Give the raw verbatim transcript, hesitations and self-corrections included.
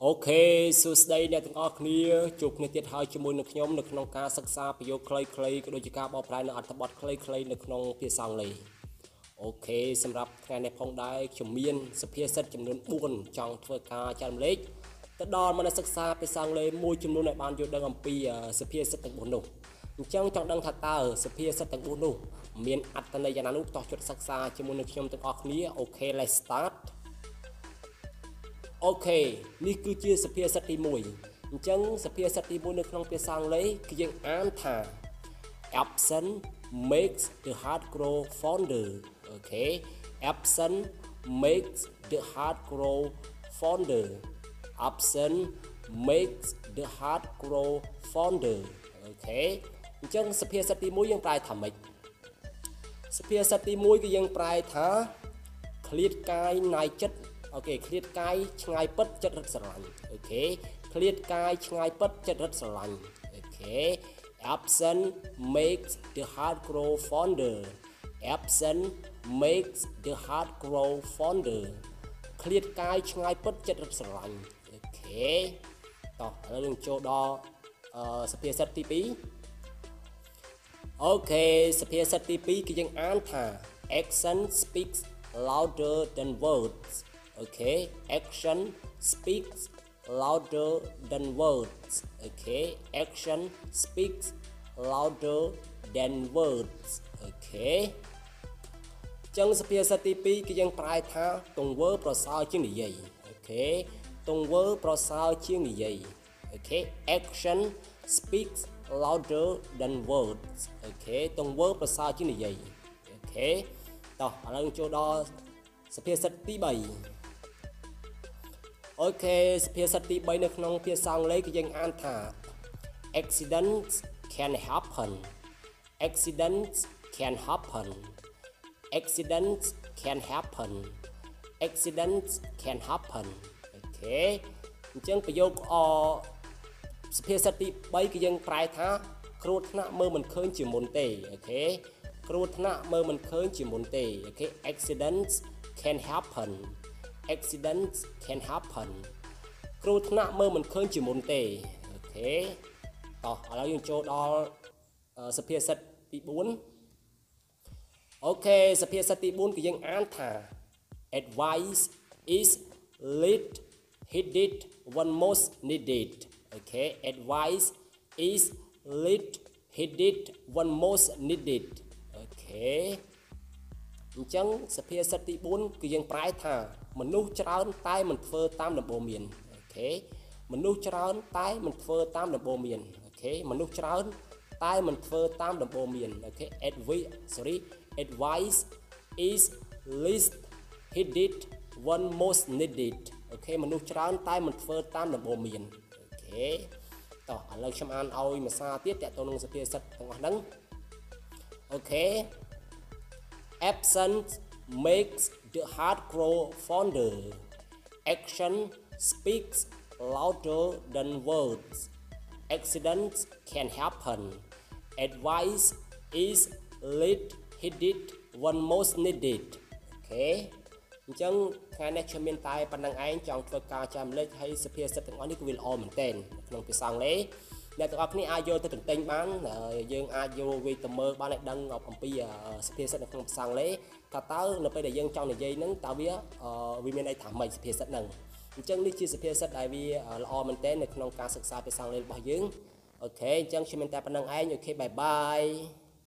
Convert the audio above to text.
អូខេសួស្តីអ្នកទាំងអស់គ្នាជួបគ្នាទៀតហើយជាមួយនឹងខ្ញុំនៅក្នុងការសិក្សាប្រយោគខ្លីៗក៏ដូចជាការបកប្រែនៅអត្ថបទខ្លីៗនៅក្នុងភាសាអង់គ្លេសអូខេសម្រាប់ថ្ងៃនេះផងដែរខ្ញុំមានសុភាសិតចំនួនបួនចង់ធ្វើការចែករំលែកទៅដល់មកសិក្សាភាសាអង់គ្លេសមួយចំនួនឲ្យបានយល់ដឹងអំពីសុភាសិតទាំងបួននោះអញ្ចឹងចង់ដឹងថាតើសុភាសិតទាំងបួននោះមានអត្ថន័យយ៉ាងណានោះតោះចុចសិក្សាជាមួយនឹងខ្ញុំទាំងអស់គ្នាអូខេ let's startអូខេនេះគឺជាសុភាសិតទីមួយអញ្ចឹងសុភាសិតទីមួយនៅក្នុងភាសាអង់គ្លេសគឺយើងអានថា absent makes the heart grow fonder អូខេ absent makes the heart grow fonder absent makes the heart grow fonder អូខេអញ្ចឹងសុភាសិតទីមួយយើងប្រែថាម៉េចសុភាសិតទីមួយគឺយើងប្រែថាឃ្លាតកាយណាយចិត្តអូខេឃ្លាតកាយឆ្ងាយពិតចិត្តរឹតស្រឡាញ់អូខេឃ្លាតកាយឆ្ងាយពិតចិត្តរឹតស្រឡាញ់អូខេ absent makes the heart grow fonder absent makes the heart grow fonder ឃ្លាតកាយឆ្ងាយពិតចិត្តរឹតស្រឡាញ់អូខេតោះឥឡូវយើងចូលដល់អឺសុភាសិតទីពីរអូខេសុភាសិតទីពីរគឺយើងអានថា action speaks louder than words okay action speaks louder than words okay action speaks louder than words okay ចឹងសុភាសិតទីពីរគឺយើងប្រែថាទង្វើប្រសើរជាងនិយាយអូខេទង្វើប្រសើរជាងនិយាយអូខេ action speaks louder than words អូខេទង្វើប្រសើរជាងនិយាយអូខេតោះឥឡូវចូលដល់សុភាសិតទីបីអូខេសុភាសិតទីបីនៅក្នុងភាសាអង់គ្លេសគឺយើងអានថា accidents can happen accidents can happen accidents can happen accidents can happen អូខេអញ្ចឹងប្រយោគអសុភាសិតទីបីគឺយើងប្រែថាគ្រោះថ្នាក់មើលមិនឃើញជាមុនទេអូខេគ្រោះថ្នាក់មើលមិនឃើញជាមុនទេអូខេ accidents can happen accidents can happen គ្រោះថ្នាក់មើលមិនឃើញជាមុនទេអូខេតោះឥឡូវយើងចូលដល់សុភាសិតទីបួនអូខេសុភាសិតទីបួនគឺយើងអានថា advice is lead heeded when most needed អូខេ advice is lead heeded when most needed អូខេអញ្ចឹងសុភាសិតទីបួនគឺយើងប្រែថាមនុស្សច្រើនតែមិនធ្វើតាមដំបូន្មានអូខេមនុស្សច្រើនតែមិនធ្វើតាមដំបូន្មានអូខេមនុស្សច្រើនតែមិនធ្វើតាមដំបូន្មានអូខេ advice sorry advice is least heeded when most needed អូខេមនុស្សច្រើនតែមិនធ្វើតាមដំបូន្មានអូខេតោះឥឡូវខ្ញុំអានឲ្យមួយសារទៀតតទៅនឹងសុភាសិតទាំងអស់ហ្នឹងអូខេAbsence makes the heart grow fonder. Action speaks louder than words. Accidents can happen. Advice is least heeded when most needed. Okay. អញ្ចឹងថ្ងៃនេះខ្ញុំមានតែប៉ុណ្្នឹងឯងចង់ធ្វើការចាំលេខឲ្យសុភាសិតទាំងអស់នេះគឺវាល្អមែនទែនក្នុងភាសាអង់គ្លេសអ្នកទាំងអស់គ្នាអាចយកទៅទន្ទិញបានយើងអាចយកវាទៅមើលបានឲ្យដឹងអំពីសុភាសិតនៅក្នុងភាសាអង់គ្លេសថាតើនៅពេលដែលយើងចង់និយាយហ្នឹងតើវាវាមានន័យថាម៉េចសុភាសិតហ្នឹងអញ្ចឹងនេះជាសុភាសិតដែលវាល្អមែនទែននៅក្នុងការសិក្សាភាសាអង់គ្លេសរបស់យើងអូខេអញ្ចឹងខ្ញុំមានតែប៉ុណ្្នឹងឯងអូខេបាយបាយ